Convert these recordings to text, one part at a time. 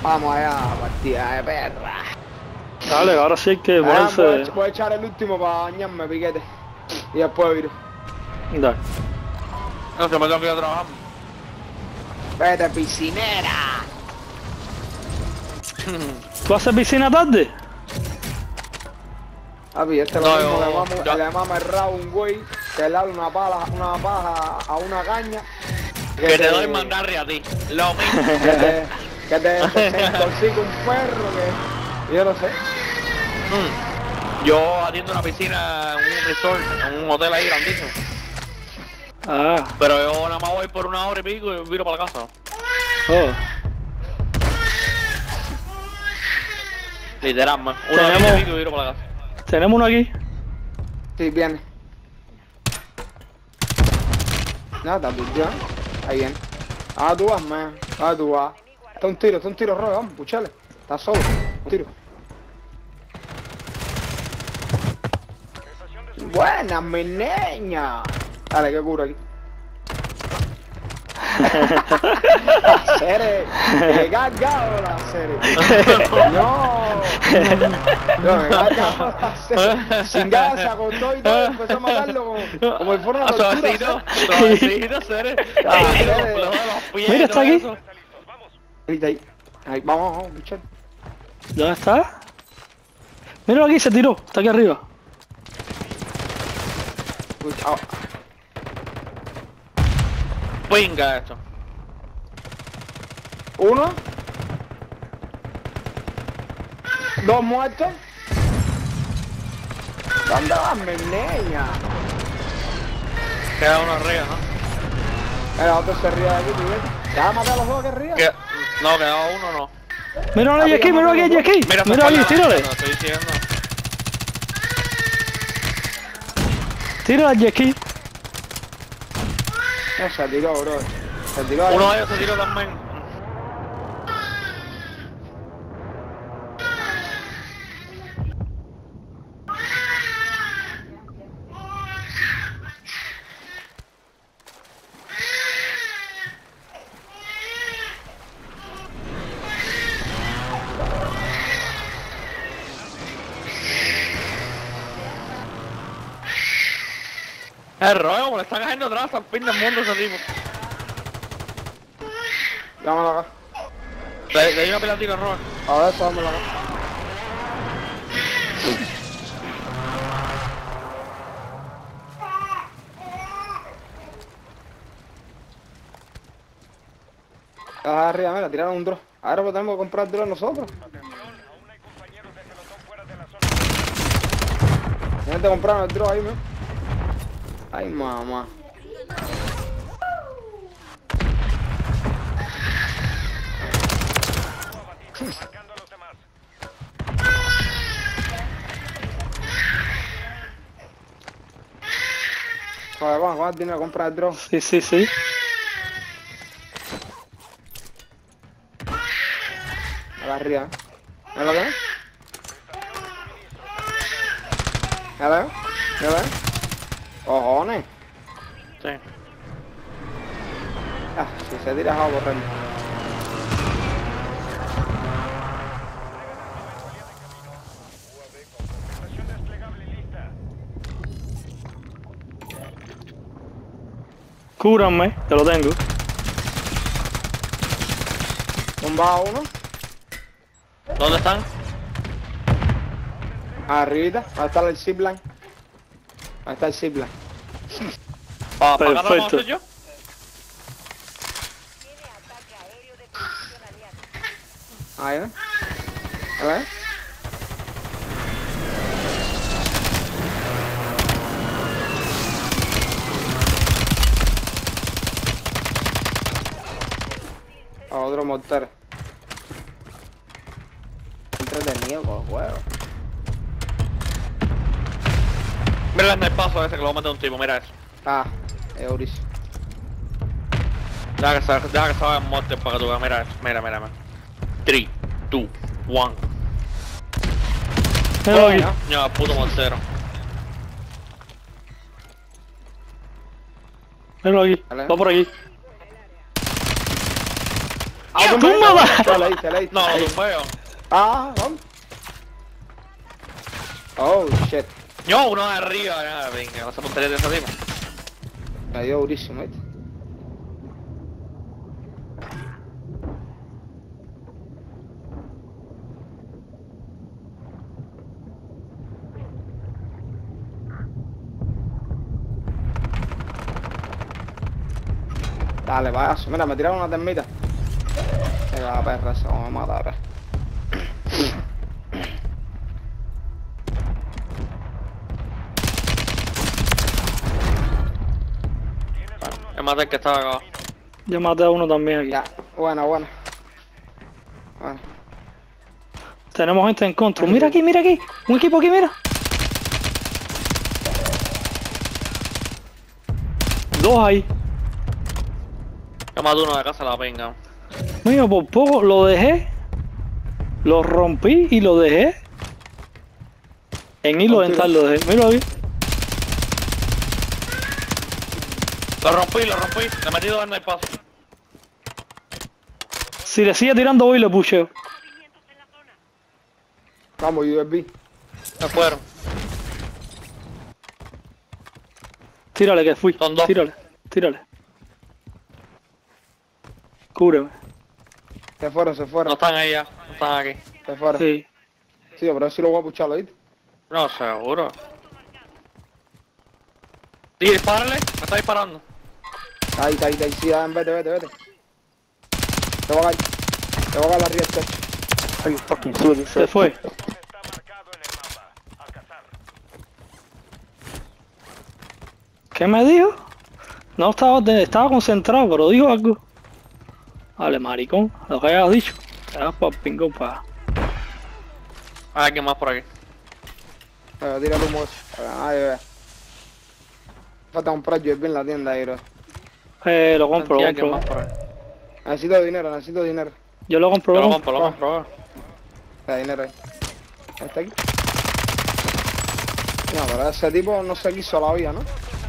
Vamos allá, partida de perra. Dale, ahora sí hay que ponerse... Voy a echar el último para bañarme, piquete. Y después viro. Dale. No se me tengo que ir a trabajar. Vete, piscinera. ¿Tú haces piscina tarde? Papi, este es No, lo mismo yo- que le mama el rabo a un güey, que le da una paja a una caña. Que te doy mandarre a ti. Lo mismo. Que te intoxica un perro que... Yo no sé. Yo atiendo una piscina en un resort, en un hotel ahí grandísimo. Ah, Pero yo nada más voy por 1 hora y pico y viro para la casa. oh. Literal, man. 1 hora y pico y viro para la casa. Tenemos uno aquí. Sí, viene. No, está ya. Ahí viene. Ah, tú vas, man. Ah, tú vas. Está un tiro, Roy, vamos, puchale. Está solo. Un tiro. Buena, mi niña. Dale, que curo aquí. Hacer, que cagado la serie. No, me cagado la serie. Sin gas se acostó y todo, empezó a matarlo como si fuera una tortura. Suavecito, Cere. Mira, está aquí. Ahí, vamos, bicho. ¿Dónde está? Míralo aquí, se tiró. Está aquí arriba. Venga esto. Uno. Dos muertos. ¿Dónde vas, mi niña? Queda uno arriba, ¿no? El otro se ríe de aquí, tú ves. ¿Te vas a matar a los dos que ríen? No, queda uno, no. Míralo aquí, míralo aquí. Mira, Míralo aquí, tírale. No, estoy diciendo. Tírale al jet ski. No, se tiró, bro. Se tiró ahí. Uno de ellos se tiró también. El rollo, como le está cayendo atrás al fin del mundo ese tipo. Vámonos acá. Le di una pila de tiro, Robert. Ahora eso, vámonos acá. Ah, arriba, mira, tiraron un drone. Ahora pues tenemos que comprar drone nosotros. Gente compraron el drone ahí, ¿no? Ay, mamá. Joder, vamos, dinero a comprar el drone. Sí. Acá arriba. ¿Ves lo que es? ¿Ya veo? ¿Ya veo? Cojones. Sí. Ah, si se tira a correr. Cúrame, te lo tengo. Tumbado uno. ¿Dónde están? Arribita. Ahí está el zipline. Ahí está el zipline. ¿Para acá lo vamos a Perfecto. hacer yo? Ahí, ¿ves? ¿Ya ves? A otro mortero. Entretenido con el juego. Mira el paso ese que lo va a matar un tipo, mira eso. Ah, Euris. Deja que salga el monster para que tú veas, mira eso. Mira. 3, 2, 1. Míralo aquí. Ya, puto mortero. Míralo aquí. Vale. Va por aquí. ¡Túmbala! Te leí. No, lo tumbeo. Ah, vamos. Oh, shit. Yo, uno de arriba, nada, venga, vas a puntería de esa tipo. Me dio durísimo, ¿viste? Dale, payaso. Mira, me tiraron una termita. Venga, la perra esa, vamos a matar. Es más del que estaba acá. Yo maté a uno también aquí. Ya, buena. Bueno. Tenemos gente en contra. Mira aquí. Un equipo aquí, mira. Dos ahí. Yo maté uno de casa la venga. Mío, por poco lo dejé. Lo rompí y lo dejé. En hilo dental lo dejé. Mira aquí. Lo rompí. Le he metido en el paso. Si le sigue tirando voy le pusheo. Vamos, USB. Se fueron. Tírale que fui. Son dos. Tírale. Cúbreme. Se fueron. No están ahí ya. No están aquí. Se fueron. Sí. Sí, pero sí lo voy a puchar, ¿viste? No, seguro. Sí, dispárale. Me está disparando. Ahí. Sí, vete. Te voy a caer la riel, chacho. Se fue. ¿Qué me dijo? No estaba concentrado, pero dijo algo. Vale, maricón, lo que hayas dicho. Te das para el pingón para. Hay alguien más por aquí. Tira el humo ese, para que nadie vea. Falta comprar USB en la tienda ahí, bro. Lo compro, Sí, lo alguien compro. más por ahí. Necesito dinero. Yo lo compro, Yo lo lo compro. compro. Está dinero ahí. ¿Está aquí? No, pero ese tipo no se quiso la vida, ¿no?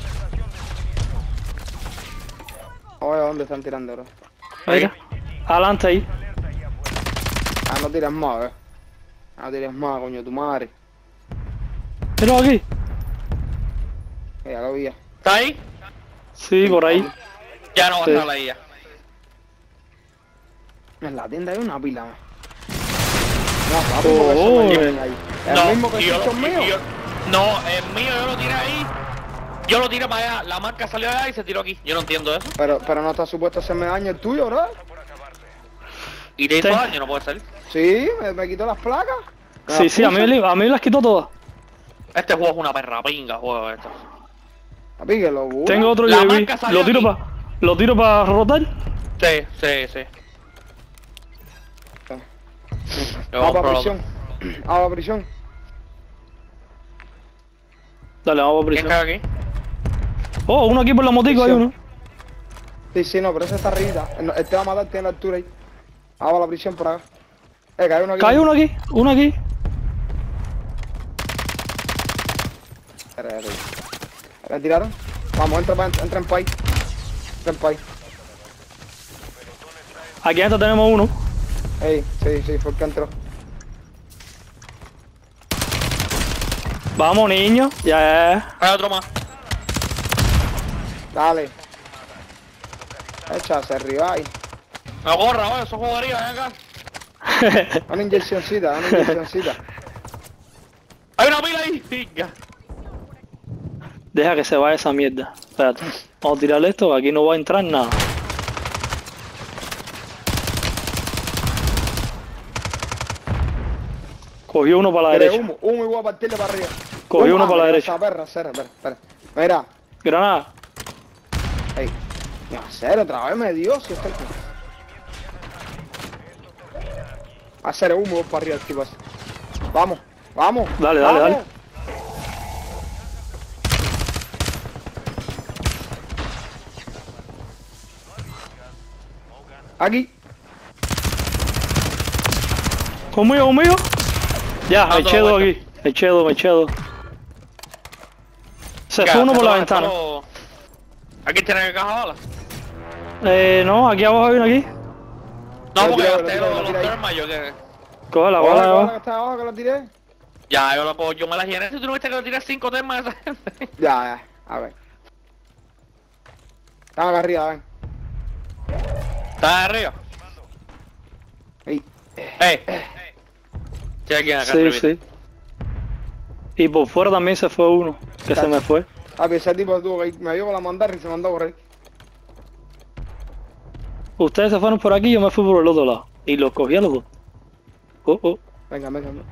Oye, ¿dónde están tirando, bro? Mira, adelante ahí. Ah, no tires más, No tires más, coño, tu madre. Mira aquí. Ya lo vi ya. ¿Está ahí? Sí, por ahí. Ya no va a Sí. estar ahí ya. En la tienda hay una pila, man. No, papi, porque eso me lleven ahí. El mismo que y yo- son míos. y yo- No, el mío yo lo tiré ahí. Yo lo tiré para allá. La marca salió de allá y se tiró aquí. Yo no entiendo eso. Pero no está supuesto hacerme daño el tuyo, bro. Y te hizo Sí. daño, no puede ser. Sí, me quitó las placas. Me Sí, las sí, a puse. mí las quitó todas. Este juego es una perra pinga, juego esto. Papi, que lo busca. Tengo otro La UAV. marca salió aquí. Lo tiro para rotar. Sí. Yo Vamos compro a el prisión. Vamos a prisión. Dale, vamos a ¿Quién prisión. cae aquí? Oh, uno aquí por la motico, hay uno. Sí, no, pero ese está arribita. Él te va a matar, tiene la altura ahí. Vamos a la prisión por acá. Cae uno aquí. Cae uno aquí. Espera. ¿Me tiraron? Vamos, entra en pay. Entra en pay. Aquí adentro tenemos uno. Ey, sí, fue el que entró. Vamos, niño. Ya. Hay otro más. Dale. Échase arriba ahí. No corra, oye, eso jugaría, ven acá. Una inyeccióncita. Hay una pila ahí. Pinga. Deja que se vaya esa mierda. Espérate. Vamos a tirarle esto, que aquí no va a entrar nada. Cogió uno para la Quiere derecha. humo y voy a partirle para arriba. Cogió uno para la mira derecha. esa perra, espera. Mira. Granada. Ey. No, cero, otra vez me dio, si está aquí. Hacer humo, voy para arriba, chicos. Vamos. Dale. Aquí. Conmigo. Ya, Dando eché dos vuelta. aquí. Eché dos. Se fue uno por la ventana. Aquí tiene que caja balas. No, aquí abajo hay uno aquí. No, Lo porque tiré, gasté lo los tiré ahí. termas, yo que... Cógela, Hola, cógela, hola, cógela. que está abajo, que lo tiré. Ya, yo me la llené. Si tú no viste que le tiré 5 termas a esa gente. Ya, a ver. Están acá arriba, ven. ¿Estás arriba? Ey. Sí, aquí acá Sí, arriba. sí. Y por fuera también se fue uno, que se me fue. Ese tipo tuvo que ir, me dio con la mandarra y se mandó a correr. Ustedes se fueron por aquí y yo me fui por el otro lado. Y los cogí a los dos. Oh, oh. Venga, venga, venga.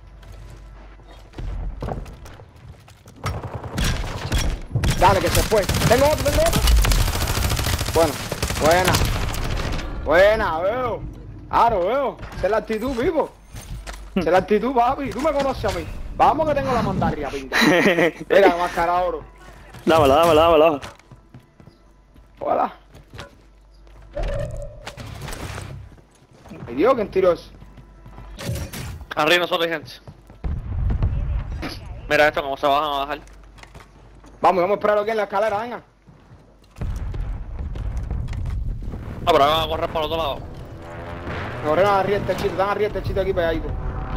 Dale, que se fue. Tengo otro, tengo otro. Bueno, buena. Buena, veo. Claro, veo. Esa es la actitud, vivo. Esa es la actitud, papi. Tú me conoces a mí. Vamos que tengo la mandarria, pinta. Mira, máscara oro. Dámela, dámela, dámela. Hola. Ay Dios, ¿quién tiró eso? Arriba nosotros, gente. Mira esto, cómo se bajan a bajar. Vamos a esperar aquí en la escalera, venga. Ah, pero ahora van a correr por el otro lado. Corrieron arriba el techito, están arriba el techito aquí pegadito.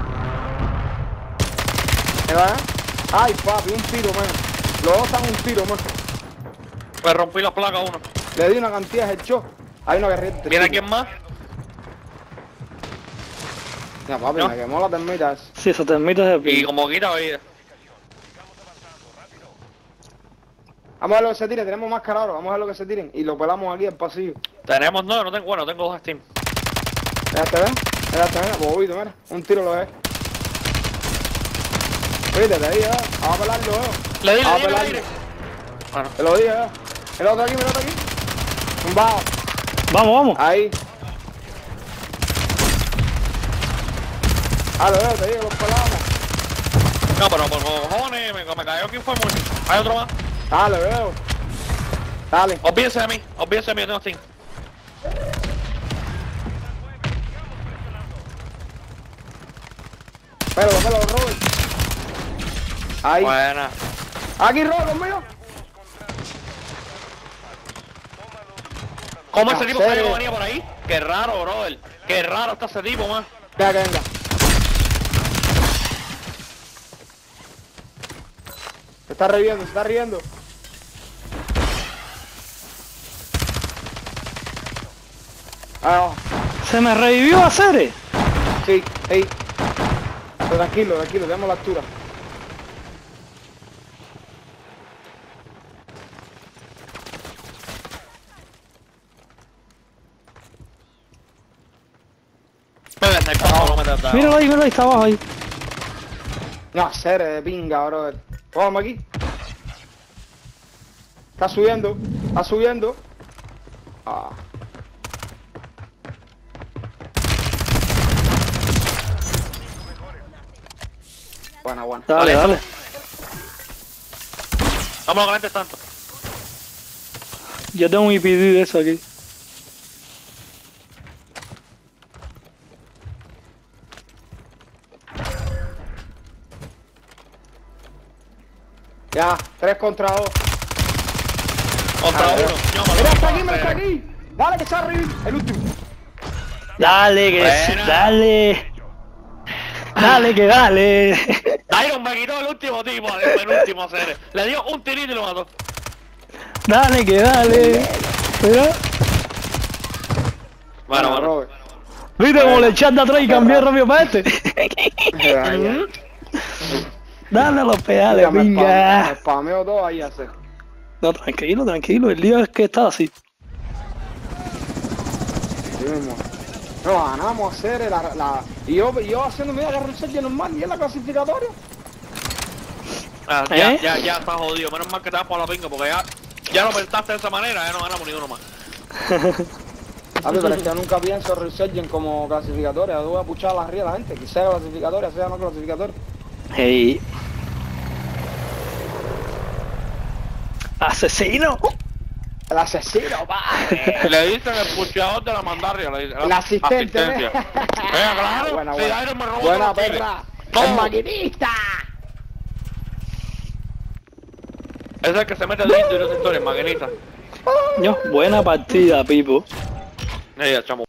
¿Me va? Ay, papi, un tiro menos. Los dos están un tiro menos. Me rompí la placa a uno. Le di una cantidad de headshot. Hay una guerrita. ¿Viene quién más? Ya, papi, No. me quemó la termita esa. Sí, esa termita es de Y pico. como quita vida. Vamos a ver lo que se tire, tenemos máscara ahora, vamos a ver lo que se tiren. Y lo pelamos aquí al pasillo. Tenemos, no tengo, bueno, tengo 2 Steam. Déjate ver, bobito, mira. Un tiro lo es. Viste, te dije, vamos a pelarlo, Le di, Vamos a le di, pelarlo. le di. Bueno, Te lo dije, El otro aquí, mira otro aquí. Un bajo. Vamos, vamos. Ahí. Ah, lo veo, te digo, los pelamos. no, pero por cojones, me cayó quién fue muerto. Hay otro más. Ah, lo veo. Dale. Olvídense de mí, yo tengo Steam. Pero, Robert. Ahí. Buena. Aquí, Robert, conmigo. ¿Cómo ese tipo ¿En sabía que serio? venía por ahí? Qué raro, brother. Qué raro está ese tipo, man. Venga, que venga. Se está riendo, se está riendo. Ah, Se me revivió a Cere. sí, ahí. Pero tranquilo, tenemos la altura. Venga, sniper, por favor, me da. Míralo ahí, está abajo ahí. No, ser de pinga, brother. Vamos aquí. Está subiendo, está subiendo. Ah. Buena, buena. Dale, Vale. dale. Vámonos con este tanto. Yo tengo un IPD de eso aquí. Ya, 3 contra 2. Contra uno. Mira, está aquí. Dale, que está arriba. El último. Dale, que Buena. dale. Dale, que dale. Iron me quitó el último tipo, el penúltimo ser. Le dio un tirito y lo mató. Dale, que dale. Mira. Bueno. Robert. ¿Viste cómo le echaste atrás y cambié rápido para este? Dale a los pedales, Me venga. spameo todo ahí a hacer. No, tranquilo, tranquilo. El lío es que está así. Sí mismo. No, ganamos a hacer y yo haciendo media carrusel normal y en la clasificatoria. Ah, ¿Eh? ya está jodido. Menos mal que te das por la pinga porque ya lo pensaste de esa manera, ya no ganamos ni uno más. A ver, pero es que yo nunca pienso Resurgent como clasificatoria. Yo voy a puchar a la ría a la gente, que sea clasificatoria, sea no clasificatoria. Hey. ¡Asesino! El asesino, padre. Le dicen el pucheador de la mandarria, le dicen. El asistente, asistencia. Venga, claro. Buena, Si buena. Iron me robó Buena, todos los kilos. perra. No. El maquinista. Ese es el que se mete dentro y no se historia, maquinita. Yo, buena partida, Pipo. Ella, chamo.